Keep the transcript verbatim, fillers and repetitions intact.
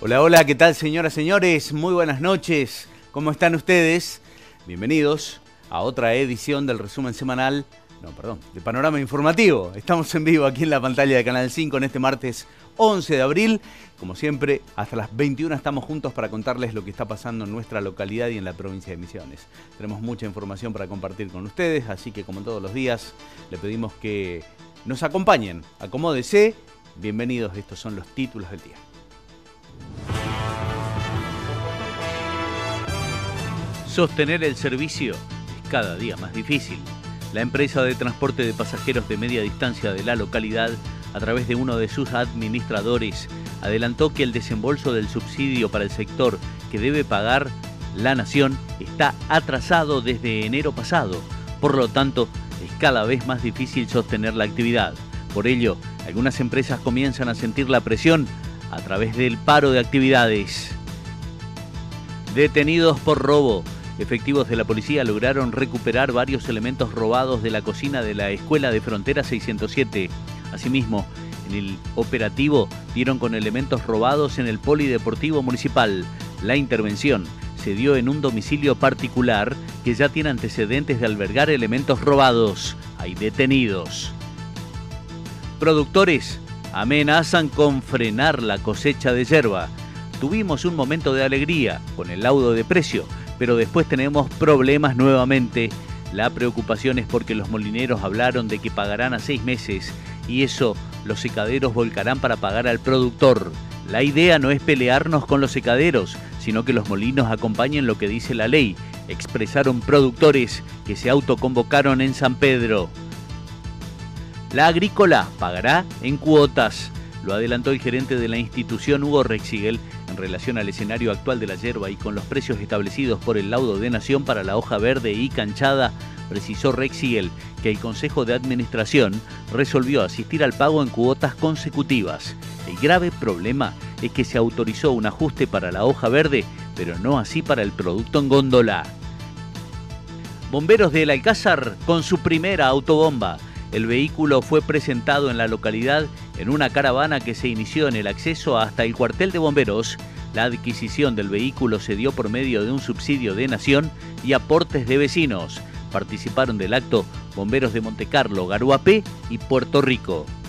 Hola, hola, ¿qué tal, señoras, señores? Muy buenas noches. ¿Cómo están ustedes? Bienvenidos a otra edición del resumen semanal, no, perdón, de Panorama Informativo. Estamos en vivo aquí en la pantalla de Canal cinco en este martes once de abril. Como siempre, hasta las veintiuna estamos juntos para contarles lo que está pasando en nuestra localidad y en la provincia de Misiones. Tenemos mucha información para compartir con ustedes, así que como todos los días, le pedimos que nos acompañen. Acomódese. Bienvenidos, estos son los títulos del día. Sostener el servicio es cada día más difícil. La empresa de transporte de pasajeros de media distancia de la localidad, a través de uno de sus administradores, adelantó que el desembolso del subsidio para el sector que debe pagar la nación está atrasado desde enero pasado. Por lo tanto, es cada vez más difícil sostener la actividad. Por ello, algunas empresas comienzan a sentir la presión a través del paro de actividades. Detenidos por robo. Efectivos de la policía lograron recuperar varios elementos robados de la cocina de la Escuela de Frontera seiscientos siete. Asimismo, en el operativo dieron con elementos robados en el Polideportivo Municipal. La intervención se dio en un domicilio particular que ya tiene antecedentes de albergar elementos robados. Hay detenidos. Productores amenazan con frenar la cosecha de yerba. Tuvimos un momento de alegría con el laudo de precio, pero después tenemos problemas nuevamente. La preocupación es porque los molineros hablaron de que pagarán a seis meses y eso los secaderos volcarán para pagar al productor. La idea no es pelearnos con los secaderos, sino que los molinos acompañen lo que dice la ley, expresaron productores que se autoconvocaron en San Pedro. La agrícola pagará en cuotas. Lo adelantó el gerente de la institución, Hugo Rexigel, en relación al escenario actual de la yerba y con los precios establecidos por el laudo de Nación para la hoja verde y canchada. Precisó Rexigel que el Consejo de Administración resolvió asistir al pago en cuotas consecutivas. El grave problema es que se autorizó un ajuste para la hoja verde, pero no así para el producto en góndola. Bomberos del Alcázar con su primera autobomba. El vehículo fue presentado en la localidad en una caravana que se inició en el acceso hasta el cuartel de bomberos. La adquisición del vehículo se dio por medio de un subsidio de Nación y aportes de vecinos. Participaron del acto bomberos de Montecarlo, Garuapé y Puerto Rico.